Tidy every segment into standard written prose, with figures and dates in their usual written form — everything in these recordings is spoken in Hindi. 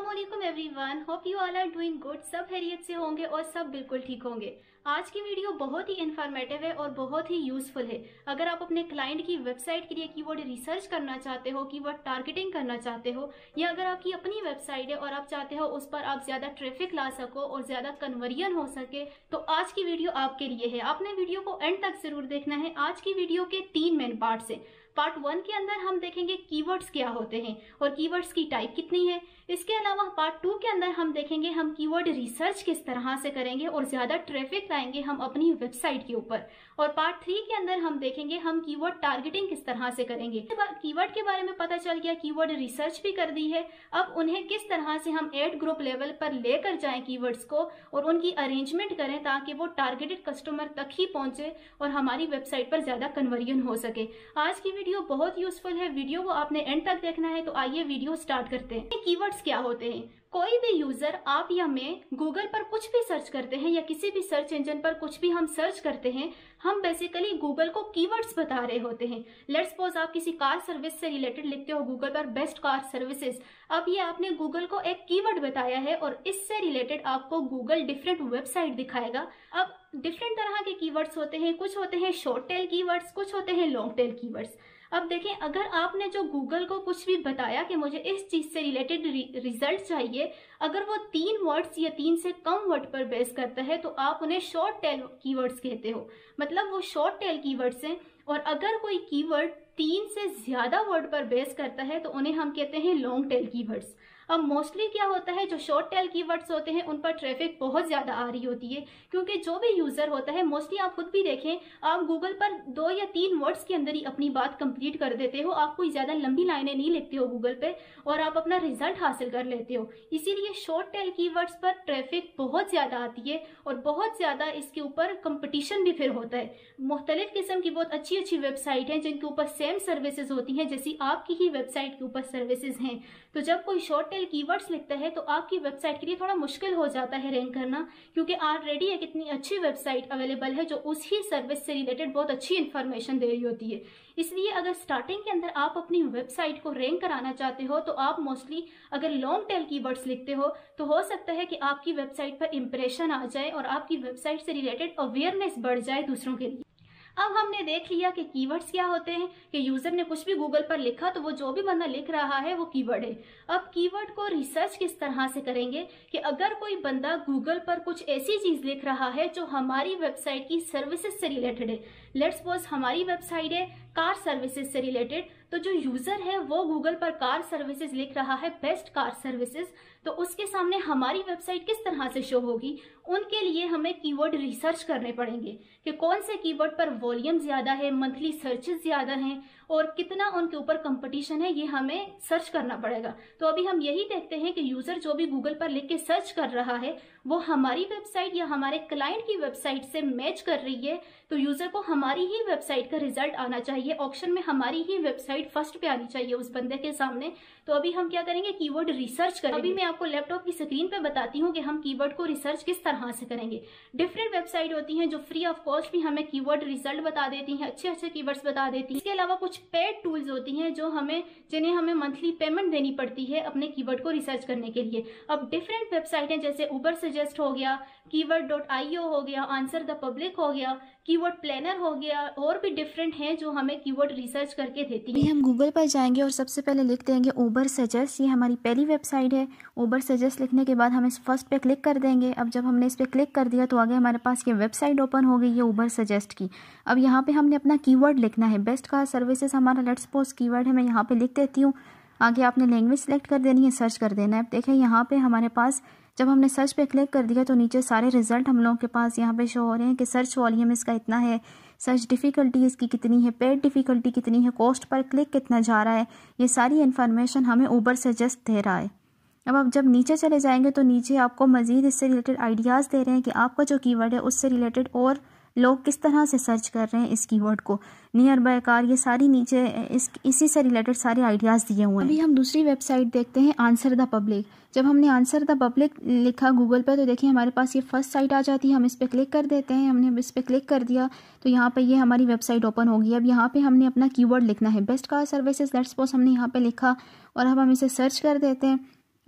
अस्सलामुअलैकुम everyone, hope you all are doing good. सब खैरियत से होंगे और सब बिल्कुल ठीक होंगे। आज की वीडियो बहुत ही इन्फॉर्मेटिव है और बहुत ही यूजफुल है। अगर आप अपने क्लाइंट की वेबसाइट के लिए कीवर्ड रिसर्च करना चाहते हो, कीवर्ड टारगेटिंग करना चाहते हो, या अगर आपकी अपनी वेबसाइट है और आप चाहते हो उस पर आप ज्यादा ट्रैफिक ला सको और ज्यादा कन्वर्जन हो सके, तो आज की वीडियो आपके लिए है। आपने वीडियो को एंड तक जरूर देखना है। आज की वीडियो के 3 मेन पार्ट्स हैं। पार्ट 1 के अंदर हम देखेंगे कीवर्ड्स क्या होते हैं और कीवर्ड्स की टाइप कितनी है। इसके अलावा पार्ट 2 के अंदर हम देखेंगे हम कीवर्ड रिसर्च किस तरह से करेंगे और ज्यादा ट्रैफिक लाएंगे हम अपनी वेबसाइट के ऊपर। और पार्ट 3 के अंदर हम देखेंगे हम कीवर्ड टारगेटिंग किस तरह से करेंगे। कीवर्ड के बारे में पता चल गया, कीवर्ड रिसर्च भी कर दी है। अब उन्हें किस तरह से हम एड ग्रुप लेवल पर लेकर जाएं कीवर्ड्स को और उनकी अरेंजमेंट करें ताकि वो टारगेटेड कस्टमर तक ही पहुंचे और हमारी वेबसाइट पर ज्यादा कन्वर्जन हो सके। आज की वीडियो बहुत यूजफुल है। वीडियो को आपने एंड तक देखना है। तो आइए वीडियो स्टार्ट करते हैं। कीवर्ड्स क्या होते हैं? कोई भी यूजर, आप या मैं, गूगल पर कुछ भी सर्च करते हैं या किसी भी सर्च इंजन पर कुछ भी हम सर्च करते हैं, हम बेसिकली गूगल को कीवर्ड्स बता रहे होते हैं। लेट्स सपोज आप किसी कार सर्विस से रिलेटेड लिखते हो गूगल पर बेस्ट कार सर्विसेज। अब ये आपने गूगल को एक कीवर्ड बताया है और इससे रिलेटेड आपको गूगल डिफरेंट वेबसाइट दिखाएगा। अब डिफरेंट तरह के कीवर्ड्स होते हैं। कुछ होते हैं शॉर्ट टेल कीवर्ड्स, कुछ होते हैं लॉन्ग टेल कीवर्ड्स। अब देखें, अगर आपने जो गूगल को कुछ भी बताया कि मुझे इस चीज से रिलेटेड रिजल्ट चाहिए, अगर वो 3 वर्ड्स या 3 से कम वर्ड पर बेस करता है तो आप उन्हें शॉर्ट टेल कीवर्ड्स कहते हो। मतलब वो शॉर्ट टेल कीवर्ड्स हैं। और अगर कोई कीवर्ड 3 से ज्यादा वर्ड पर बेस करता है तो उन्हें हम कहते हैं लॉन्ग टेल कीवर्ड्स। अब मोस्टली क्या होता है, जो शॉर्ट टेल कीवर्ड्स होते हैं उन पर ट्रैफिक बहुत ज्यादा आ रही होती है, क्योंकि जो भी यूजर होता है, मोस्टली आप खुद भी देखें, आप गूगल पर 2 या 3 वर्ड्स के अंदर ही अपनी बात कंप्लीट कर देते हो। आप कोई ज्यादा लंबी लाइनें नहीं लिखते हो गूगल पे और आप अपना रिजल्ट हासिल कर लेते हो। इसीलिए शॉर्ट टेल कीवर्ड्स पर ट्रैफिक बहुत ज्यादा आती है और बहुत ज्यादा इसके ऊपर कंपटीशन भी फिर होता है। मुख्तलिफ किस्म की बहुत अच्छी अच्छी वेबसाइट हैं जिनके ऊपर सेम सर्विसेज होती हैं, जैसी आपकी ही वेबसाइट के ऊपर सर्विसेज हैं। तो जब कोई शॉर्ट टेल कीवर्ड्स लिखता है तो आपकी वेबसाइट के लिए थोड़ा मुश्किल हो जाता है रैंक करना, क्योंकि ऑलरेडी एक इतनी अच्छी वेबसाइट अवेलेबल है जो उसी सर्विस से रिलेटेड बहुत अच्छी इंफॉर्मेशन दे रही होती है। इसलिए अगर स्टार्टिंग के अंदर आप अपनी वेबसाइट को रैंक कराना चाहते हो तो आप मोस्टली अगर लॉन्ग टेल कीवर्ड्स लिखते हो तो हो सकता है कि आपकी वेबसाइट पर इंप्रेशन आ जाए और आपकी वेबसाइट से रिलेटेड अवेयरनेस बढ़ जाए दूसरों के लिए। अब हमने देख लिया कि कीवर्ड्स क्या होते हैं, कि यूजर ने कुछ भी गूगल पर लिखा तो वो जो भी बंदा लिख रहा है वो कीवर्ड है। अब कीवर्ड को रिसर्च किस तरह से करेंगे कि अगर कोई बंदा गूगल पर कुछ ऐसी चीज लिख रहा है जो हमारी वेबसाइट की सर्विसेज से रिलेटेड है। लेट्स सपोज हमारी वेबसाइट है कार सर्विसेज से रिलेटेड, तो जो यूजर है वो गूगल पर कार सर्विसेज लिख रहा है, बेस्ट कार सर्विसेज, तो उसके सामने हमारी वेबसाइट किस तरह से शो होगी। उनके लिए हमें कीवर्ड रिसर्च करने पड़ेंगे कि कौन से कीवर्ड पर वॉल्यूम ज्यादा है, मंथली सर्चेस ज्यादा हैं और कितना उनके ऊपर कंपटीशन है, ये हमें सर्च करना पड़ेगा। तो अभी हम यही देखते हैं कि यूजर जो भी गूगल पर लिख के सर्च कर रहा है वो हमारी वेबसाइट या हमारे क्लाइंट की वेबसाइट से मैच कर रही है, तो यूजर को हमारी ही वेबसाइट का रिजल्ट आना चाहिए। ऑप्शन में हमारी ही वेबसाइट फर्स्ट पे आनी चाहिए उस बंदे के सामने। तो अभी हम क्या करेंगे, कीवर्ड रिसर्च करेंगे। अभी मैं आपको लैपटॉप की स्क्रीन पे बताती हूँ कि हम कीवर्ड को रिसर्च किस तरह से करेंगे। डिफरेंट वेबसाइट होती हैं जो फ्री ऑफ कॉस्ट भी हमें कीवर्ड रिजल्ट बता देती हैं, अच्छे अच्छे कीवर्ड्स बता देती हैं। इसके अलावा कुछ पेड टूल्स होती हैं जो जिन्हें हमें मंथली पेमेंट देनी पड़ती है अपने कीवर्ड को रिसर्च करने के लिए। अब डिफरेंट वेबसाइटें जैसे उबर सजेस्ट हो गया, कीवर्ड.io हो गया, आंसर द पब्लिक हो गया, कीवर्ड प्लानर हो गया, और भी डिफरेंट हैं जो हमें कीवर्ड रिसर्च करके देती है। हम गूगल पर जाएंगे और सबसे पहले लिख देंगे उबर सजेस्ट। ये हमारी पहली वेबसाइट है। उबर सजेस्ट लिखने के बाद हम इस फर्स्ट पे क्लिक कर देंगे। अब जब हमने इस पे क्लिक कर दिया तो आगे हमारे पास ये वेबसाइट ओपन हो गई है उबर सजेस्ट की। अब यहाँ पे हमने अपना कीवर्ड लिखना है। बेस्ट कार सर्विसेज हमारा लेट्स सपोज कीवर्ड है, मैं यहाँ पे लिख देती हूँ। आगे आपने लैंग्वेज सेलेक्ट कर देनी है, सर्च कर देना है। अब देखें यहाँ पे हमारे पास जब हमने सर्च पे क्लिक कर दिया तो नीचे सारे रिजल्ट हम लोगों के पास यहाँ पे शो हो रहे हैं कि सर्च वॉल्यूम इसका इतना है, सर्च डिफ़िकल्टी इसकी कितनी है, पेड डिफ़िकल्टी कितनी है, कॉस्ट पर क्लिक कितना जा रहा है। ये सारी इन्फॉर्मेशन हमें उबर सजेस्ट दे रहा है। अब आप जब नीचे चले जाएंगे तो नीचे आपको मज़ीद इससे रिलेटेड आइडियाज़ दे रहे हैं कि आपका जो कीवर्ड है उससे रिलेटेड और लोग किस तरह से सर्च कर रहे हैं इस कीवर्ड को। नियर बाय कार, ये सारी नीचे इसी से रिलेटेड सारे आइडियाज़ दिए हुए हैं। अभी हम दूसरी वेबसाइट देखते हैं आंसर द पब्लिक। जब हमने आंसर द पब्लिक लिखा गूगल पे तो देखिए हमारे पास ये फर्स्ट साइट आ जाती है। हम इस पर क्लिक कर देते हैं। हमने इस पर क्लिक कर दिया तो यहाँ पे ये हमारी वेबसाइट ओपन होगी। अब यहाँ पे हमने अपना कीवर्ड लिखना है best car services. Let's suppose हमने यहाँ पे लिखा और अब हम इसे सर्च कर देते हैं।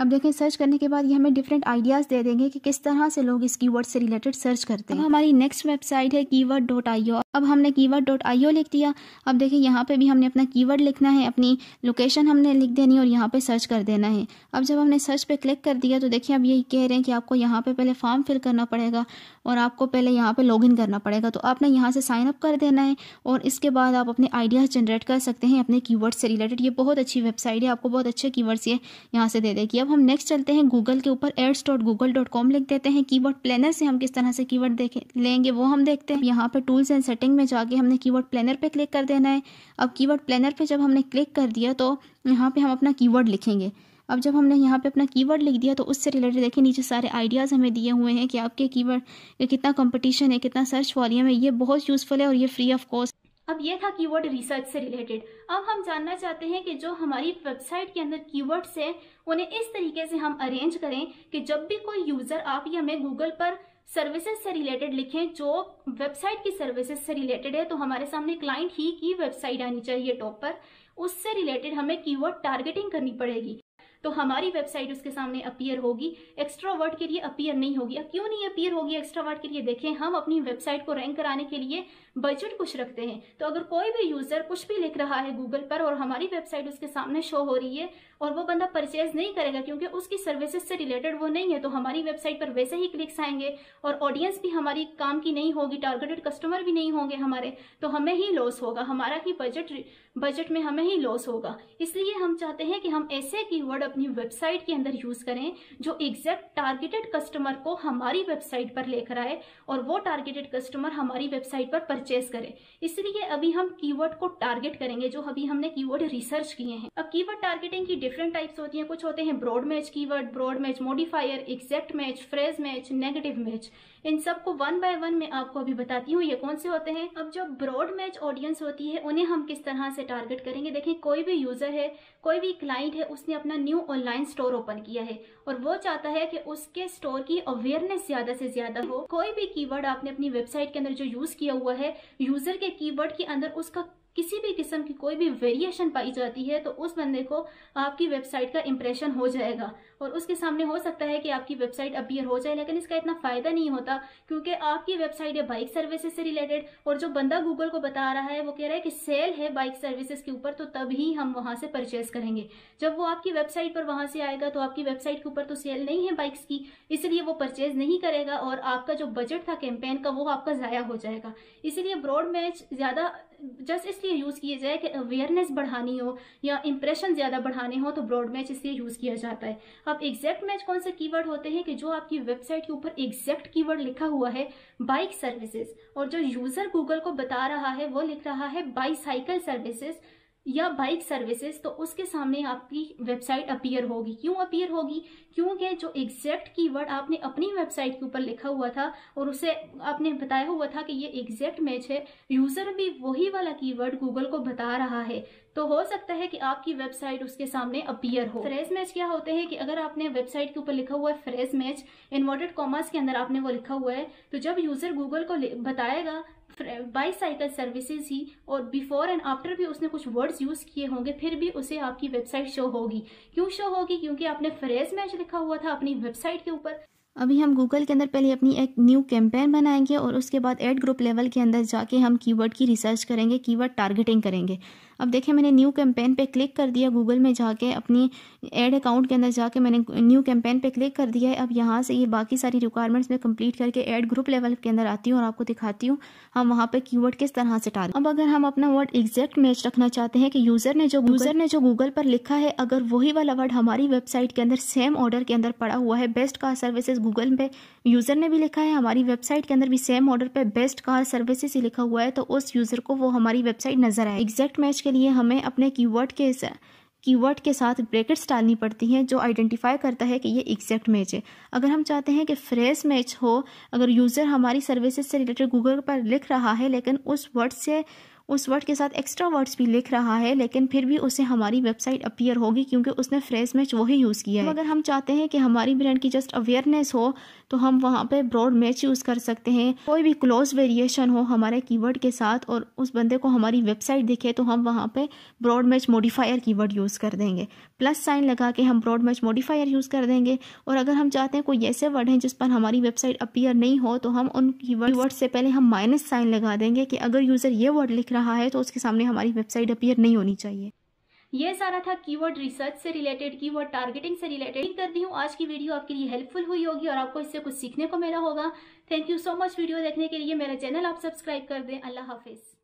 अब देखें सर्च करने के बाद ये हमें डिफरेंट आइडियाज़ दे देंगे कि किस तरह से लोग इस कीवर्ड से रिलेटेड सर्च करते हैं। अब हमारी नेक्स्ट वेबसाइट है keyword.io। अब हमने keyword.io लिख दिया। अब देखिए यहाँ पे भी हमने अपना कीवर्ड लिखना है, अपनी लोकेशन हमने लिख देनी और यहाँ पे सर्च कर देना है। अब जब हमने सर्च पे क्लिक कर दिया तो देखिए अब यही कह रहे हैं कि आपको यहाँ पे पहले फॉर्म फिल करना पड़ेगा और आपको पहले यहाँ पे लॉगिन करना पड़ेगा। तो आपने यहाँ से साइन अप कर देना है और इसके बाद आप अपने आइडियाज़ जनरेट कर सकते हैं अपने कीवर्ड से रिलेटेड। ये बहुत अच्छी वेबसाइट है, आपको बहुत अच्छे कीवर्ड्स ये यहाँ से दे देगी। अब हम नेक्स्ट चलते हैं गूगल के ऊपर, ads.google.com लिख देते हैं। कीवर्ड प्लानर से हम किस तरह से कीवर्ड लेंगे वो हम देखते हैं। यहाँ पे टूल्स एंड सेटिंग में जाके हमने कीवर्ड प्लानर पे क्लिक कर देना है। अब कीवर्ड प्लानर पे जब हमने क्लिक कर दिया तो यहाँ पे हम अपना कीवर्ड लिखेंगे। अब जब हमने यहाँ पे अपना कीवर्ड लिख दिया तो उससे रिलेटेड देखिए नीचे सारे आइडियाज़ हमें दिए हुए हैं कि आपके कीवर्ड के कितना कंपटीशन है, कितना सर्च वॉल्यूम है। ये बहुत यूज़फुल है और ये फ्री ऑफ कॉस्ट। अब ये था कीवर्ड रिसर्च से रिलेटेड। अब हम जानना चाहते हैं कि जो हमारी वेबसाइट के अंदर कीवर्ड्स हैं उन्हें इस तरीके से हम अरेंज करें कि जब भी कोई यूजर आप या मैं गूगल पर सर्विसेज से रिलेटेड लिखें जो वेबसाइट की सर्विसेज से रिलेटेड है तो हमारे सामने क्लाइंट ही की वेबसाइट आनी चाहिए टॉप पर। उससे रिलेटेड हमें कीवर्ड टारगेटिंग करनी पड़ेगी तो हमारी वेबसाइट उसके सामने अपीयर होगी, एक्स्ट्रा वर्ड के लिए अपीयर नहीं होगी। अब क्यों नहीं अपीयर होगी एक्स्ट्रा वर्ड के लिए? देखें, हम अपनी वेबसाइट को रैंक कराने के लिए बजट कुछ रखते हैं। तो अगर कोई भी यूजर कुछ भी लिख रहा है गूगल पर और हमारी वेबसाइट उसके सामने शो हो रही है और वो बंदा परचेज नहीं करेगा क्योंकि उसकी सर्विसेज से रिलेटेड वो नहीं है, तो हमारी वेबसाइट पर वैसे ही क्लिक्स आएंगे और ऑडियंस भी हमारी काम की नहीं होगी, टारगेटेड कस्टमर भी नहीं होंगे हमारे, तो हमें ही लॉस होगा, हमारा ही बजट में हमें ही लॉस होगा। इसलिए हम चाहते हैं कि हम ऐसे कीवर्ड अपनी वेबसाइट के अंदर यूज करें जो एग्जैक्ट टारगेटेड कस्टमर को हमारी वेबसाइट पर लेकर आए और वो टारगेटेड कस्टमर हमारी वेबसाइट पर परचेज करे। इसलिए अभी हम कीवर्ड को टारगेट करेंगे जो अभी हमने कीवर्ड रिसर्च किए हैं। अब कीवर्ड टारगेटिंग की डिफरेंट टाइप्स होती हैं। कुछ होते हैं broad match keyword, broad match modifier, exact match, phrase match, negative match. इन सबको वन बाय वन मैं आपको अभी बताती हूँ ये कौन से होते हैं। अब जो ब्रॉड मैच ऑडियंस होती है उन्हें हम किस तरह से टारगेट करेंगे। देखिए, कोई भी यूजर है, कोई भी क्लाइंट है, उसने अपना न्यू ऑनलाइन स्टोर ओपन किया है और वो चाहता है कि उसके स्टोर की अवेयरनेस ज्यादा से ज्यादा हो। कोई भी कीवर्ड आपने अपनी वेबसाइट के अंदर जो यूज किया हुआ है, यूजर के कीवर्ड के अंदर उसका किसी भी किस्म की कोई भी वेरिएशन पाई जाती है तो उस बंदे को आपकी वेबसाइट का इंप्रेशन हो जाएगा और उसके सामने हो सकता है कि आपकी वेबसाइट अपीयर हो जाए, लेकिन इसका इतना फायदा नहीं होता क्योंकि आपकी वेबसाइट है बाइक सर्विसेज से रिलेटेड और जो बंदा गूगल को बता रहा है वो कह रहा है कि सेल है बाइक सर्विसेज के ऊपर, तो तभी हम वहां से परचेज करेंगे। जब वो आपकी वेबसाइट पर वहां से आएगा तो आपकी वेबसाइट के ऊपर तो सेल नहीं है बाइक्स की, इसलिए वो परचेज नहीं करेगा और आपका जो बजट था कैंपेन का वो आपका जाया हो जाएगा। इसलिए ब्रॉड मैच ज्यादा जस्ट इसलिए यूज किए जाए कि अवेयरनेस बढ़ानी हो या इंप्रेशन ज्यादा बढ़ाने हो तो ब्रॉड मैच इसलिए यूज किया जाता है। अब एग्जैक्ट मैच कौन से कीवर्ड होते हैं कि जो आपकी वेबसाइट के ऊपर एग्जैक्ट कीवर्ड लिखा हुआ है बाइक सर्विसेज और जो यूजर गूगल को बता रहा है वो लिख रहा है बाईसाइकिल सर्विसेज या बाइक सर्विसेज, तो उसके सामने आपकी वेबसाइट अपीयर होगी। क्यों अपीयर होगी? क्योंकि जो एग्जैक्ट कीवर्ड आपने अपनी वेबसाइट के ऊपर लिखा हुआ था और उसे आपने बताया हुआ था कि ये एग्जैक्ट मैच है, यूजर भी वही वाला कीवर्ड गूगल को बता रहा है, तो हो सकता है कि आपकी वेबसाइट उसके सामने अपीयर हो। फ्रेज मैच क्या होते हैं कि अगर आपने वेबसाइट के ऊपर लिखा हुआ है फ्रेज मैच, इन्वर्टेड कॉमर्स के अंदर आपने वो लिखा हुआ है, तो जब यूजर गूगल को बताएगा बाईसाइकिल सर्विसेज ही और बिफोर एंड आफ्टर भी उसने कुछ वर्ड्स यूज किए होंगे, फिर भी उसे आपकी वेबसाइट शो होगी। क्यों शो होगी? क्योंकि आपने फ्रेज मैच लिखा हुआ था अपनी वेबसाइट के ऊपर। अभी हम गूगल के अंदर पहले अपनी एक न्यू कैंपेन बनाएंगे और उसके बाद एड ग्रुप लेवल के अंदर जाके हम कीवर्ड की रिसर्च करेंगे, कीवर्ड टारगेटिंग करेंगे। अब देखिए, मैंने न्यू कैंपेन पे क्लिक कर दिया, गूगल में जाके अपनी एड अकाउंट के अंदर जाके मैंने न्यू कैंपेन पे क्लिक कर दिया है। अब यहाँ से ये बाकी सारी रिक्वायरमेंट्स में कंप्लीट करके एड ग्रुप लेवल के अंदर आती हूँ और आपको दिखाती हूँ हम वहाँ पे कीवर्ड किस तरह से टारगेट। अब अगर हम अपना वर्ड एग्जैक्ट मैच रखना चाहते हैं कि यूजर ने जो गूगल पर लिखा है अगर वही वाला वर्ड हमारी वेबसाइट के अंदर सेम ऑर्डर के अंदर पड़ा हुआ है, बेस्ट कार सर्विसेज गूगल पे यूजर ने भी लिखा है, हमारी वेबसाइट के अंदर भी सेम ऑर्डर पे बेस्ट कार सर्विसेज ही लिखा हुआ है, तो उस यूजर को वो हमारी वेबसाइट नजर आए। एग्जैक्ट मैच के लिए हमें अपने कीवर्ड के साथ ब्रैकेट्स डालनी पड़ती हैं जो आइडेंटिफाई करता है कि ये एग्जैक्ट मैच है। अगर हम चाहते हैं कि फ्रेज मैच हो, अगर यूज़र हमारी सर्विसेज से रिलेटेड गूगल पर लिख रहा है लेकिन उस वर्ड से उस वर्ड के साथ एक्स्ट्रा वर्ड्स भी लिख रहा है, लेकिन फिर भी उसे हमारी वेबसाइट अपीयर होगी क्योंकि उसने फ्रेज मैच वही यूज़ किया है। अगर हम चाहते हैं कि हमारी ब्रांड की जस्ट अवेयरनेस हो तो हम वहाँ पे ब्रॉड मैच यूज़ कर सकते हैं। कोई भी क्लोज वेरिएशन हो हमारे कीवर्ड के साथ और उस बंदे को हमारी वेबसाइट दिखे तो हम वहाँ पे broad match modifier keyword use कर देंगे। प्लस साइन लगा के हम ब्रॉड मैच मॉडिफायर यूज़ कर देंगे। और अगर हम चाहते हैं कोई ऐसे वर्ड हैं जिस पर हमारी वेबसाइट अपीयर नहीं हो तो हम उन कीवर्ड से पहले हम माइनस साइन लगा देंगे कि अगर यूज़र ये वर्ड लिख रहा है तो उसके सामने हमारी वेबसाइट अपीयर नहीं होनी चाहिए। ये सारा था कीवर्ड रिसर्च से रिलेटेड, कीवर्ड टारगेटिंग से रिलेटेड। करती हूँ आज की वीडियो आपके लिए हेल्पफुल हुई होगी और आपको इससे कुछ सीखने को मिला होगा। Thank you so much video देखने के लिए। मेरा चैनल आप सब्सक्राइब कर दें। अल्लाह हाफिज।